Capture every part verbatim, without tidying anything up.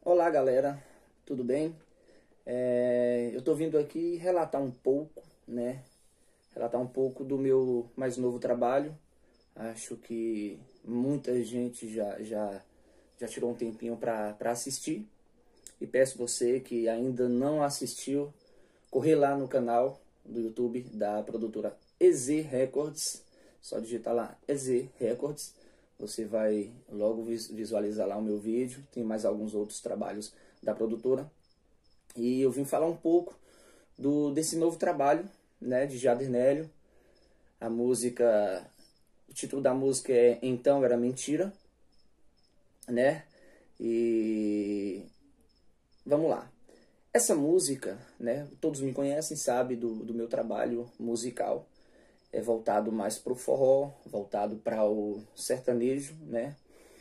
Olá galera, tudo bem? É, eu tô vindo aqui relatar um pouco, né? Relatar um pouco do meu mais novo trabalho. Acho que muita gente já, já, já tirou um tempinho para assistir. E peço você que ainda não assistiu, correr lá no canal do YouTube da produtora E Z Records. Só digitar lá E Z Records. Você vai logo visualizar lá o meu vídeo. Tem mais alguns outros trabalhos da produtora. E eu vim falar um pouco do, desse novo trabalho, né, de Jader Nélio. A música, o título da música é Então Era Mentira, né? E vamos lá. Essa música, né, todos me conhecem, sabem do, do meu trabalho musical. É voltado mais para o forró, voltado para o sertanejo, né?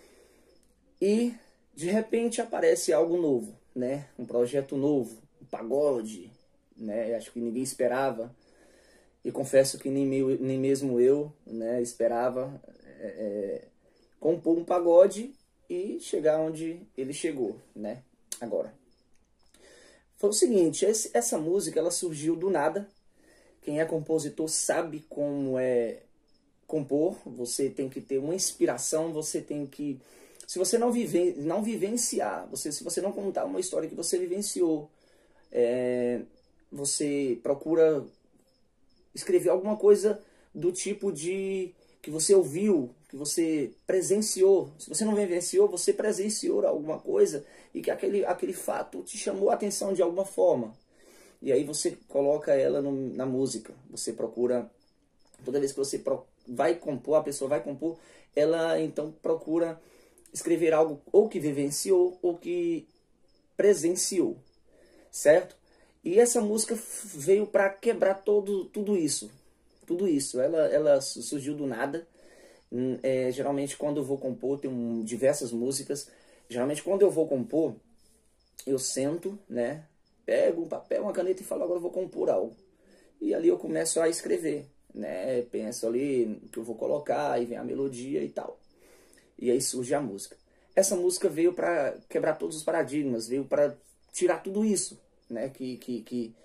E de repente aparece algo novo, né? Um projeto novo, um pagode, né? Acho que ninguém esperava. E confesso que nem, meu, nem mesmo eu, né, esperava é, é, compor um pagode e chegar onde ele chegou, né? Agora, foi o seguinte, esse, essa música ela surgiu do nada. Quem é compositor sabe como é compor. Você tem que ter uma inspiração, você tem que... Se você não, vive, não vivenciar, você, se você não contar uma história que você vivenciou, é, você procura escrever alguma coisa do tipo de... que você ouviu, que você presenciou. Se você não vivenciou, você presenciou alguma coisa e que aquele, aquele fato te chamou a atenção de alguma forma. E aí você coloca ela no, na música. Você procura, toda vez que você pro, vai compor, a pessoa vai compor, ela então procura escrever algo ou que vivenciou ou que presenciou, certo? E essa música veio para quebrar todo, tudo isso. Tudo isso. Ela, ela surgiu do nada. É, geralmente quando eu vou compor, tem um, diversas músicas. Geralmente quando eu vou compor, eu sento, né? Pego um papel, uma caneta e falo, agora eu vou compor algo. E ali eu começo a escrever, né? Penso ali no que eu vou colocar, e vem a melodia e tal. E aí surge a música. Essa música veio para quebrar todos os paradigmas, veio para tirar tudo isso, né? Que, que, que,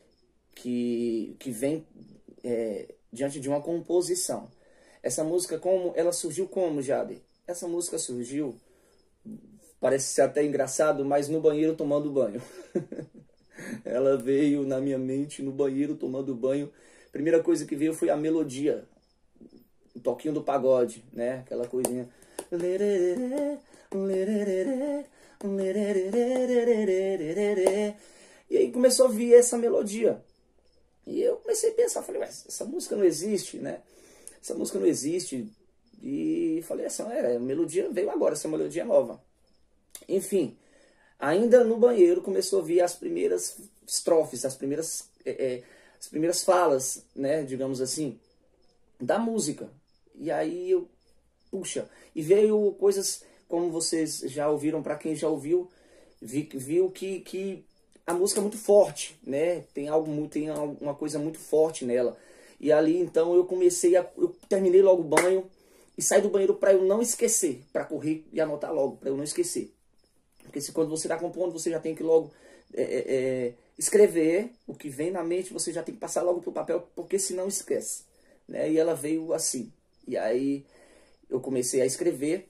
que, que vem é, diante de uma composição. Essa música, como ela surgiu como, Jade? Essa música surgiu, parece ser até engraçado, mas no banheiro tomando banho. Ela veio na minha mente no banheiro tomando banho. Primeira coisa que veio foi a melodia, o toquinho do pagode, né? Aquela coisinha. E aí começou a vir essa melodia. E eu comecei a pensar, falei, mas essa música não existe, né? Essa música não existe. E falei, essa é, a melodia veio agora, essa melodia é nova. Enfim. Ainda no banheiro começou a vir as primeiras estrofes, as primeiras, é, é, as primeiras falas, né, digamos assim, da música. E aí eu, puxa, e veio coisas como vocês já ouviram, para quem já ouviu, vi, viu que, que a música é muito forte, né, tem, algo, tem uma coisa muito forte nela. E ali então eu comecei, a, eu terminei logo o banho e saí do banheiro para eu não esquecer, para correr e anotar logo, para eu não esquecer. Porque se quando você está compondo, você já tem que logo é, é, escrever o que vem na mente, você já tem que passar logo para o papel, porque senão esquece. Né? E ela veio assim. E aí eu comecei a escrever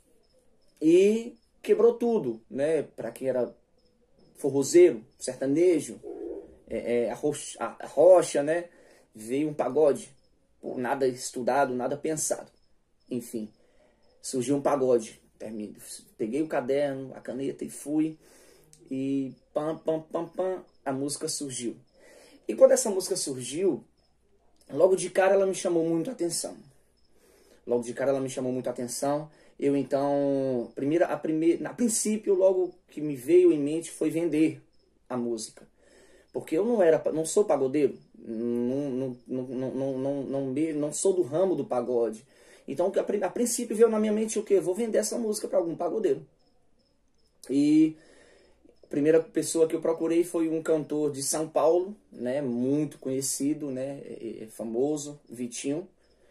e quebrou tudo. Né? Para quem era forrozeiro, sertanejo, é, é, a, rocha, a rocha, né? Veio um pagode. Por nada estudado, nada pensado. Enfim, surgiu um pagode. Termino. Peguei o caderno, a caneta e fui. E pam, pam, pam, pam, a música surgiu. E quando essa música surgiu, logo de cara ela me chamou muito a atenção. Logo de cara ela me chamou muito a atenção. Eu então, primeira, a, primeira, a princípio, logo que me veio em mente foi vender a música. Porque eu não, era, não sou pagodeiro, não, não, não, não, não, não, não, não sou do ramo do pagode. Então, a princípio veio na minha mente o quê? Vou vender essa música para algum pagodeiro. E a primeira pessoa que eu procurei foi um cantor de São Paulo, né, muito conhecido, né, famoso, Vitinho.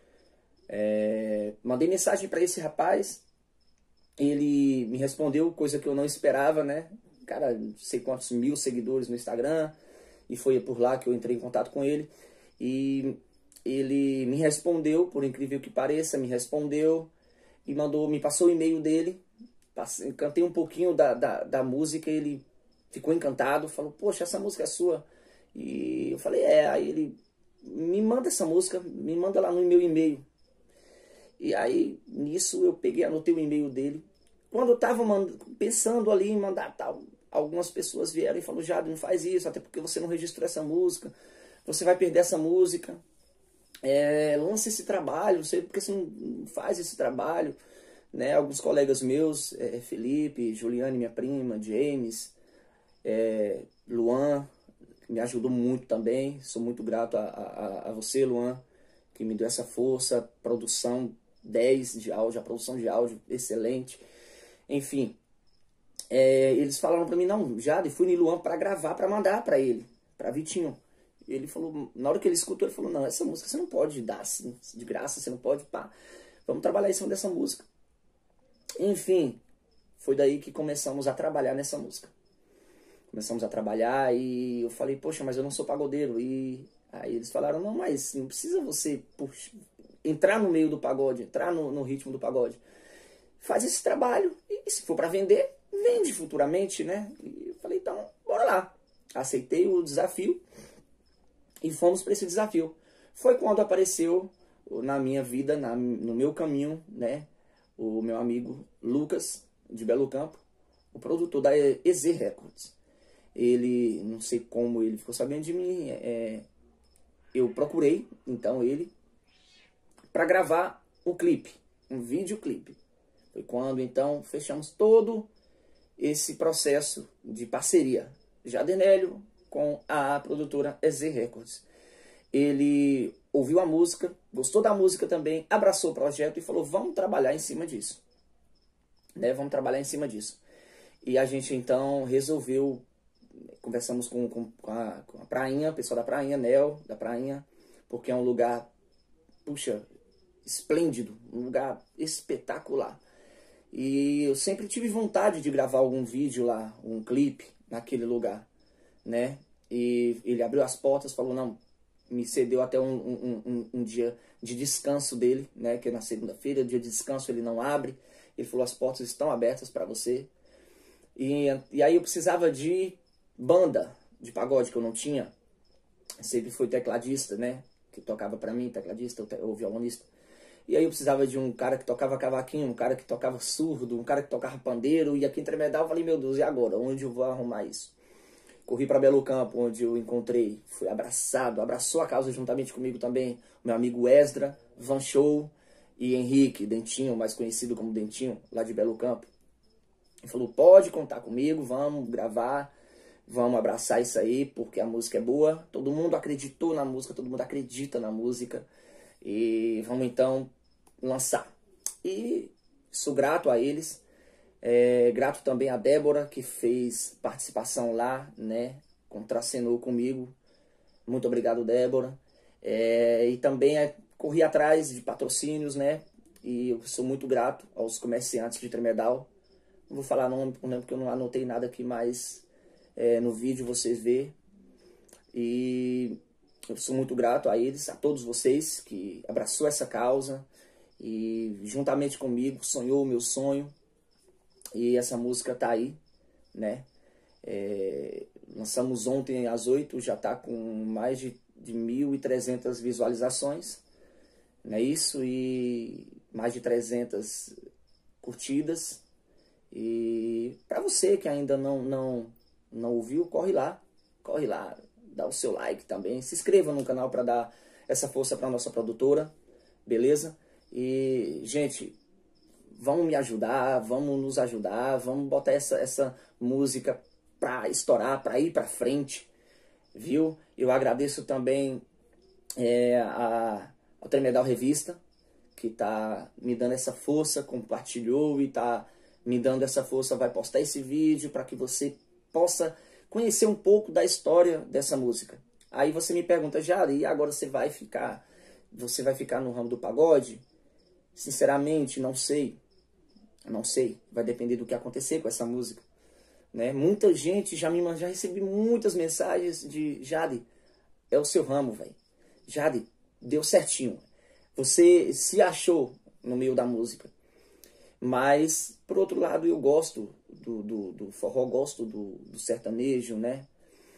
É, mandei mensagem para esse rapaz, ele me respondeu, coisa que eu não esperava, né? cara, não sei quantos mil seguidores no Instagram, e foi por lá que eu entrei em contato com ele, e ele me respondeu, por incrível que pareça, me respondeu, e mandou, me passou o e-mail dele, passei, cantei um pouquinho da, da, da música, ele ficou encantado, falou, poxa, essa música é sua, e eu falei, é, aí ele, me manda essa música, me manda lá no meu e-mail. E aí, nisso, eu peguei, anotei o e-mail dele. Quando eu estava pensando ali em mandar tal, algumas pessoas vieram e falaram, Jade, não faz isso, até porque você não registrou essa música, você vai perder essa música, é, lança esse trabalho, você, porque você não faz esse trabalho, né? Alguns colegas meus, é, Felipe, Juliane, minha prima, James, é, Luan, me ajudou muito também, sou muito grato a, a, a você, Luan, que me deu essa força, produção dez de áudio, a produção de áudio excelente, enfim, é, eles falaram pra mim, não, Jade, fui no Luan pra gravar, pra mandar pra ele, pra Vitinho. Ele falou, na hora que ele escutou, ele falou, não, essa música você não pode dar assim, de graça, você não pode, pá, vamos trabalhar em cima dessa música. Enfim, foi daí que começamos a trabalhar nessa música. Começamos a trabalhar e eu falei, poxa, mas eu não sou pagodeiro. E aí eles falaram, não, mas não precisa você puxa, entrar no meio do pagode, entrar no, no ritmo do pagode. Faz esse trabalho e se for para vender, vende futuramente, né? E eu falei, então, bora lá. Aceitei o desafio e fomos para esse desafio. Foi quando apareceu na minha vida, na, no meu caminho, né? O meu amigo Lucas, de Belo Campo, o produtor da E Z Records. Ele, não sei como ele ficou sabendo de mim, é, eu procurei, então, ele, para gravar um clipe, um videoclipe. Foi quando, então, fechamos todo esse processo de parceria. Jadenélio com a produtora E Z Records. Ele ouviu a música, gostou da música também, abraçou o projeto e falou, vamos trabalhar em cima disso. Né? Vamos trabalhar em cima disso. E a gente, então, resolveu, conversamos com, com, com, a, com a Prainha, o pessoal da Prainha, Nel, da Prainha, porque é um lugar, puxa, esplêndido, um lugar espetacular. E eu sempre tive vontade de gravar algum vídeo lá, um clipe naquele lugar, né? E ele abriu as portas, falou, não, me cedeu até um, um, um, um dia de descanso dele, né? Que é na segunda-feira, dia de descanso ele não abre. Ele falou, as portas estão abertas para você. E, e aí eu precisava de banda de pagode, que eu não tinha. Sempre fui tecladista, né? Que tocava para mim, tecladista ou violonista. E aí eu precisava de um cara que tocava cavaquinho, um cara que tocava surdo, um cara que tocava pandeiro. E aqui em Tremedal eu falei, meu Deus, e agora? Onde eu vou arrumar isso? Corri para Belo Campo, onde eu encontrei, fui abraçado, abraçou a causa juntamente comigo também, meu amigo Esdra, Van Show e Henrique, Dentinho, mais conhecido como Dentinho, lá de Belo Campo. Ele falou, pode contar comigo, vamos gravar, vamos abraçar isso aí, porque a música é boa. Todo mundo acreditou na música, todo mundo acredita na música. E vamos então lançar. E sou grato a eles. É, grato também a Débora, que fez participação lá, né? Contracenou comigo. Muito obrigado, Débora. É, e também é, corri atrás de patrocínios, né? E eu sou muito grato aos comerciantes de Tremedal. Não vou falar nome porque eu não anotei nada aqui, mas é, no vídeo vocês vê. E eu sou muito grato a eles, a todos vocês que abraçou essa causa e juntamente comigo sonhou o meu sonho. E essa música tá aí, né? É, lançamos ontem às oito, já tá com mais de, de mil e trezentas visualizações, não é isso? E mais de trezentas curtidas. E para você que ainda não, não, não ouviu, corre lá, corre lá, dá o seu like também, se inscreva no canal para dar essa força para nossa produtora, beleza? E, gente, vamos me ajudar, vamos nos ajudar, vamos botar essa, essa música para estourar, para ir para frente, viu? Eu agradeço também é, a, a Tremedal Revista, que tá me dando essa força, compartilhou e tá me dando essa força, vai postar esse vídeo para que você possa conhecer um pouco da história dessa música. Aí você me pergunta, Jade, e agora você vai ficar, você vai ficar no ramo do pagode? Sinceramente, não sei. Não sei, vai depender do que acontecer com essa música, né? Muita gente já me mandou, já recebi muitas mensagens de Jade, é o seu ramo, velho. Jade, deu certinho. Você se achou no meio da música. Mas, por outro lado, eu gosto do, do, do forró, gosto do, do sertanejo, né?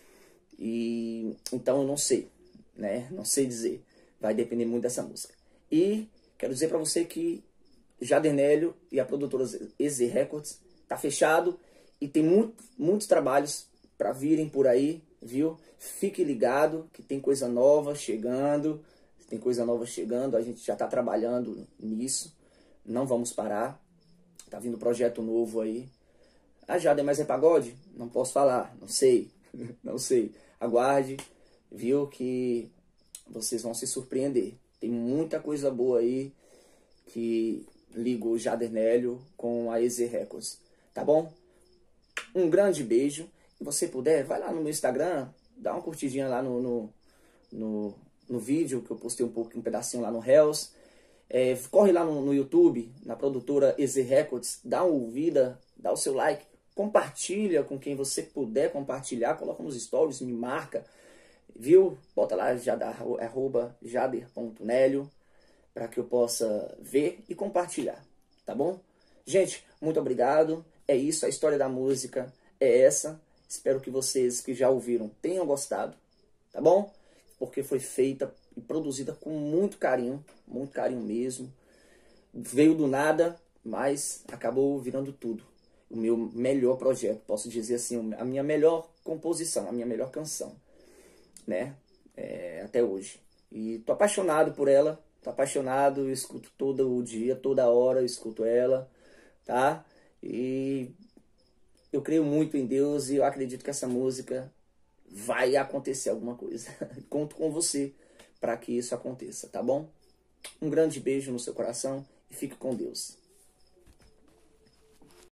E então eu não sei, né? Não sei dizer. Vai depender muito dessa música. E quero dizer para você que Jader Nélio e a produtora E Z Records tá fechado e tem muito, muitos trabalhos para virem por aí, viu? Fique ligado que tem coisa nova chegando, tem coisa nova chegando, a gente já tá trabalhando nisso, não vamos parar, tá vindo projeto novo aí. Ah, Jader, mas é pagode? Não posso falar, não sei, não sei. Aguarde, viu, que vocês vão se surpreender. Tem muita coisa boa aí que liga o Jader Nélio com a E Z Records, tá bom? Um grande beijo. Se você puder, vai lá no meu Instagram, dá uma curtidinha lá no, no, no, no vídeo, que eu postei um pouco, um pedacinho lá no Reels. É, corre lá no, no YouTube, na produtora E Z Records, dá uma ouvida, dá o seu like, compartilha com quem você puder compartilhar, coloca nos stories, me marca, viu? Bota lá, arroba jader ponto nélio, para que eu possa ver e compartilhar, tá bom? Gente, muito obrigado. É isso, a história da música é essa. Espero que vocês que já ouviram tenham gostado, tá bom? Porque foi feita e produzida com muito carinho, muito carinho mesmo. Veio do nada, mas acabou virando tudo. O meu melhor projeto, posso dizer assim, a minha melhor composição, a minha melhor canção, né? É, até hoje. E tô apaixonado por ela, tô apaixonado, eu escuto todo o dia, toda hora eu escuto ela, tá? E eu creio muito em Deus e eu acredito que essa música vai acontecer alguma coisa. Conto com você para que isso aconteça, tá bom? Um grande beijo no seu coração e fique com Deus.